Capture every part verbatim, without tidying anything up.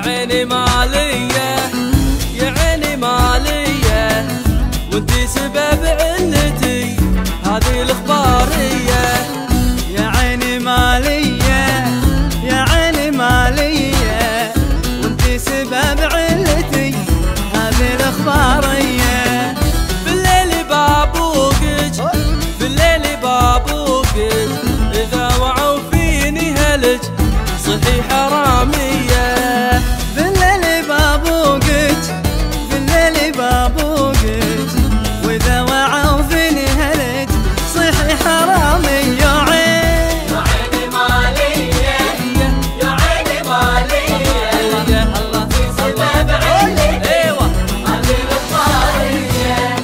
عيني مالية يا عيني مالية وانتي سبب علتي هذه الاخبارية. يا عيني مالية يا عيني مالية وانتي سبب علتي هذه الاخبارية. بالليل بابوقج بالليل بابوقج اذا وعوا فيني هلج صحي حرامية. بالليل بابوقج بالليل بابوقج واذا وعوا فيني هلج صحي حرامي. يا عين يا عيني مالية يا عيني مالية الله في سبب علتي ايوه هذه الاخبارية.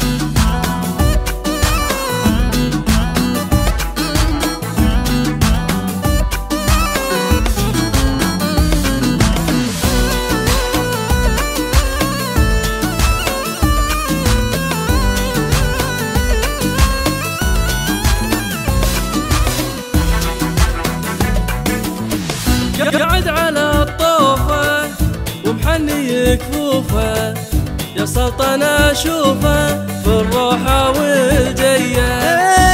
قاعد على الطوفة ومحني كفوفه يا سلطان اشوفه في الروحة والجية.